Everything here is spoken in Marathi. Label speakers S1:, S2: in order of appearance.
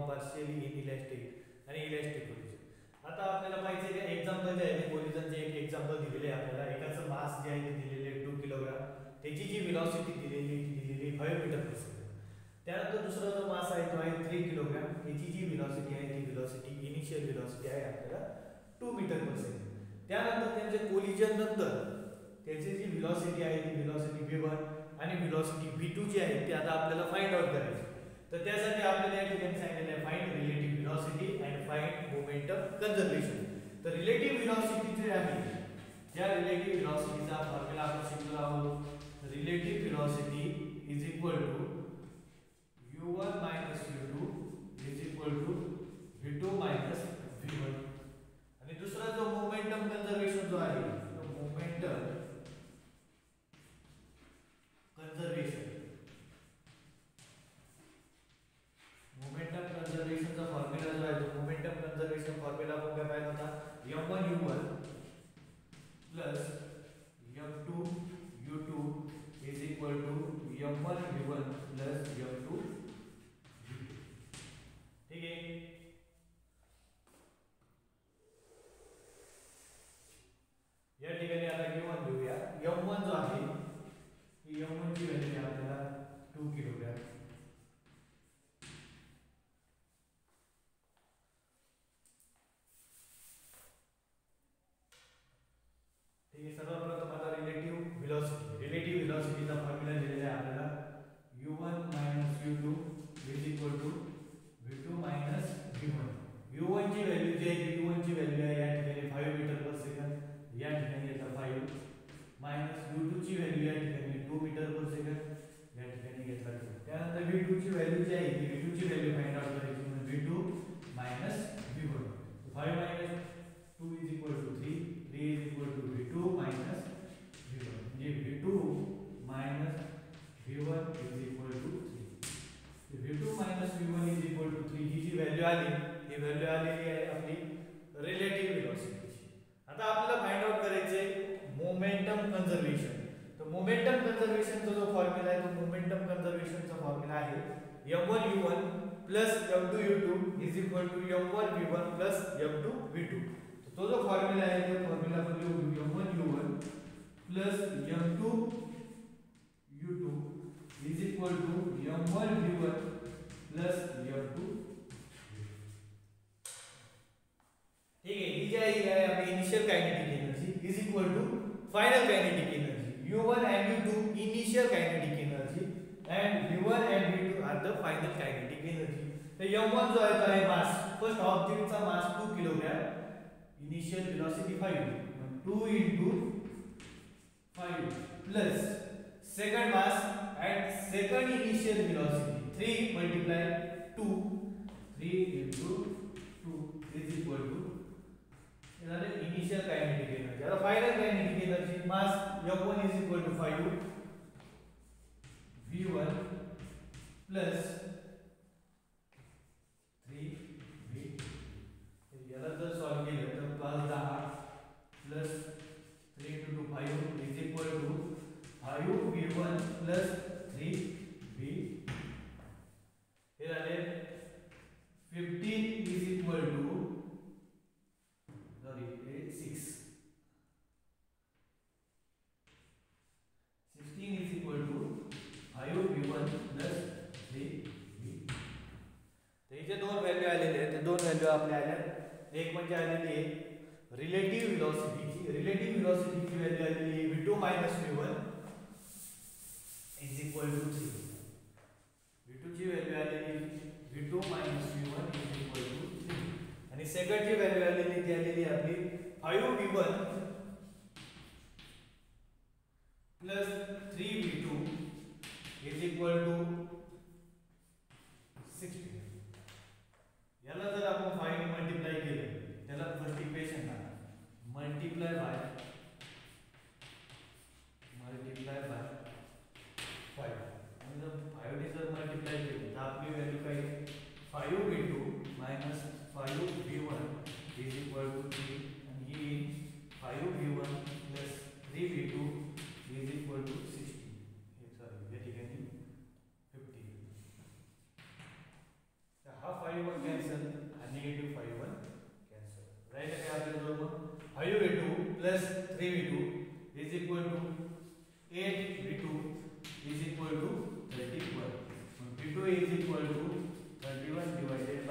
S1: पार्शियली इनइलॅस्टिक आणि इलॅस्टिक कोलिजन। आता आपल्याला पाहिजे की एक्झाम्पल जे आहे ते कोलिजनचे एक एक्झाम्पल दिलेले आहे आपल्याला। एकाचं मास जे आहे ते दिलेले आहे 2 किलोग्राम, त्याची जी वेलोसिटी दिलेली आहे 5 मीटर पर सेकंड। त्यानंतर दुसरा जो मास आहे तो आहे 3 किलोग्राम, त्याची जी वेलोसिटी आहे ती वेलोसिटी इनिशियल वेलोसिटी आहे आपल्याला 2 मीटर पर सेकंड। त्यानंतर त्यांचे कोलिजन नंतर त्याची जी वेलोसिटी आहे ती वेलोसिटी v1 आणि वेलोसिटी v2 जी आहे ती आता आपल्याला फाइंड आउट करायची। तर त्यासाठी आपल्याला या ठिकाणी सांगितलेलं आहे find relative velocity and find momentum conservation. तर रिलेटिव्ह वेलोसिटी जे आहे, ज्या रिलेटिव्ह वेलोसिटीचा फॉर्म्युला आपण शिकलो आहोत, relative velocity is equal to u1 u2 is equal to v2 v1। आणि दुसरा जो मोमेंटम कन्झर्वेशन जो आहे तो मोमेंटम कंजर्वेशनचा फॉर्म्युला जो आहे तो मोमेंटम कंजर्वेशन फॉर्म्युला आपण काय पाहिला होता, m1u1 plus m2u2 is equal to m1v1 plus m2v2। ठीक आहे। या ठिकाणी आता m1 घेऊया। m1 जो आहे ही m1 ची व्हॅल्यू आहे आपल्याला 2 किलोग्राम। ठीक आहे। सर्वप्रथम आता रिलेटिव्ह वेलोसिटीचा फॉर्म्युला दिलेला आहे आपल्याला u1 u2 is equal to v2 v1। u1 ची व्हॅल्यू जी आहे u1 ची व्हॅल्यू आहे या ठिकाणी 5 मीटर पर सेकंड, या ठिकाणी येतं 5 मायनस u2 ची व्हॅल्यू या ठिकाणी 2 मीटर पर सेकंड, या ठिकाणी घेतला 2। त्यानंतर v2 ची व्हॅल्यू जी आहे ती v2 ची व्हॅल्यू फाइंड आउट करायची म्हणजे v2 v1। 5 2 is equal to 3 is equal to v2 v1 म्हणजे v2 v1 is equal to 3। v2 v1 is equal to 3 ही जी व्हॅल्यू आली ही व्हॅल्यू आलेली आहे आपली रिलेटिव्ह वेलोसिटीची। आता आपल्याला फाइंड आउट करायचे मोमेंटम कंजर्वेशन। तर मोमेंटम कंजर्वेशनचा जो फॉर्म्युला आहे तो मोमेंटम कंजर्वेशनचा फॉर्म्युला आहे m1u1 plus m2u2 is equal to m1v1 plus m2v2। तो जो फॉर्म्युला आहे तो फॉर्म्युला आपण लिहू m1u1 plus m2u2 is equal to m1v1 plus m2। ठीक है। ही जी आहे आपली initial kinetic energy is equal to final kinetic energy. u1 and u2 initial kinetic energy and v1 and v2 are the final kinetic energy. तर m1 जो आहे तो आहे मास, फर्स्ट ऑब्जेक्टचा mass 2 kilogram, initial velocity 5, 2 into 5 plus second mass and second initial velocity 3 multiply 2, 3 into 2 is equal to initial kinetic energy। आता final kinetic energy mass m1 is equal to 5 v1 plus 3 v। याला जर सॉल्व केलं तर plus 10 plus 3 into 2 5 is equal to 5 v1 plus 3 v। हे झाले 15 is equal to 6, 16 is equal to 5 v1 plus 3 v। तर इथे दोन व्हॅल्यू आलेले आहेत। ते दोन व्हॅल्यू आपल्या आल्या, एक म्हणजे आलेली आहे रिलेटिव्ह वेलोसिटीची। रिलेटिव्ह वेलोसिटीची व्हॅल्यू आलेली आहे v2 v1 is equal to 3। v2 ची व्हॅल्यू आलेली v2 v1 is equal to 3 आणि सेकंड ची व्हॅल्यू आलेली ती आलेली आपली 5v1 plus 3v2 is equal to 16। याला जर आपण 5 मल्टिप्लाय केलं, त्याला फर्स्ट इक्वेशन मल्टिप्लाय बाय 5 आणि जर 5 ने जर मल्टिप्लाय केलं तर आपली व्हॅल्यू काय आहे 5v2 5v1 is equal to 3 आणि ही 5v1 plus 3v2 is equal to 16। हे सॉरी या ठिकाणी 15। हा 5 5v2 plus 3v2 is equal to 8v2 is equal to 31. V2 is equal to 31 divided